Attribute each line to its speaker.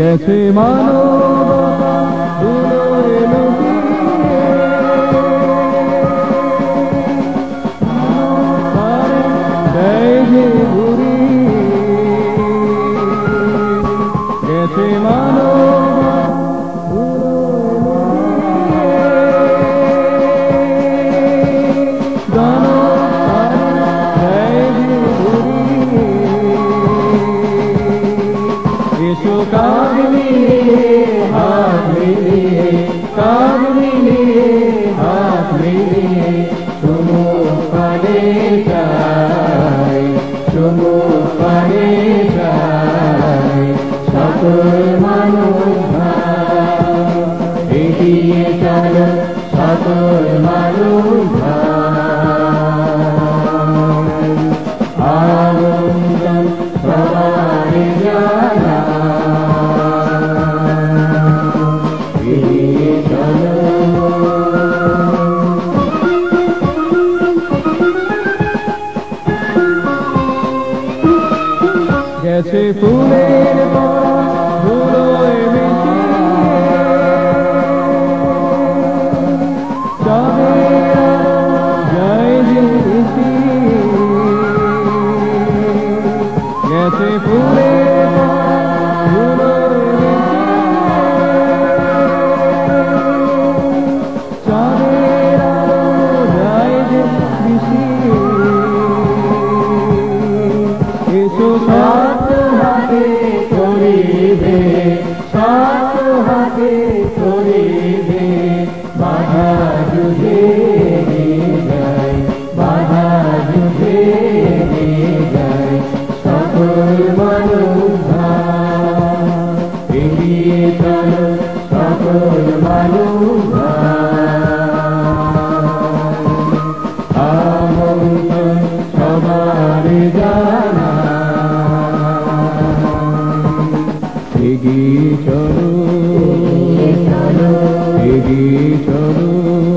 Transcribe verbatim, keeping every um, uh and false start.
Speaker 1: গেছে মানবতা ধুলোয় লুকিয়ে, দেয় যে ঘুরিয়ে, গেছে মানবতা ধুলোয় লুকিয়ে, দেয় যে ঘুরিয়ে। এসো কাঁধ মিলিয়ে হাত মিলিয়ে, কাঁধ মিলিয়ে হাত মিলিয়ে, চুমুক পানে চাই, চুমুক পানে চাই, সকল মানুষ ভাই, এগিয়ে চলো সকল মানুষ ভাই, আনন্দন সবার জানা, এগিয়ে চলো। গেছে ফুলের পরা ধুলোয় মিশিয়ে, চাঁদের আলো যায় যে মিশিয়ে, গেছে ফুলের পরা ধুলোয় মিশিয়ে, চাঁদের আলো যায় যে মিশিয়ে। এসো সাত হাতে করিবে, সাত হাতে করিবে, বাধা যুদ্ধে যায়, বাধা যুদ্ধে যায়, সকল মানুষ ভাই, এগিয়ে চলো সকল মানুষ ভাই, আমন্ত্রণ সবার জানা, এগিয়ে চলো, এগিয়ে চলো।